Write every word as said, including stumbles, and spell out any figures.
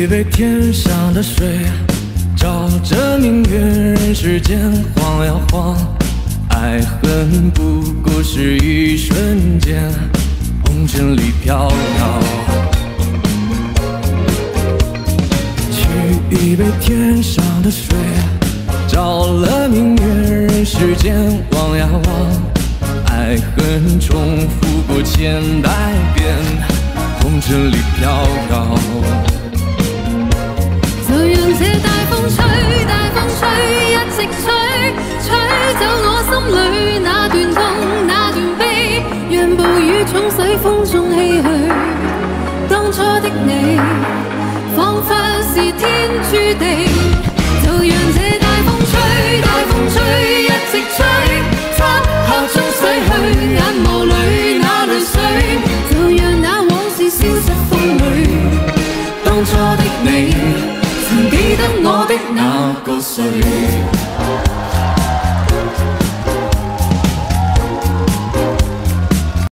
以为天上的水照着明月，人世间晃呀晃，爱恨不过是一瞬间，红尘里飘摇。却以为天上的水照了明月，人世间望呀望，爱恨重复过千百遍，红尘里飘摇。 就讓這大風吹，大風吹，一直吹，吹走我心裏那段痛，那段悲，讓暴雨沖洗風中唏噓。當初的你，彷彿是天注定。就讓這大風吹，大風吹，一直吹，漆黑中洗去眼眸裏那淚水，就讓那往事消失風裏。當初的你，曾記得我的那個誰？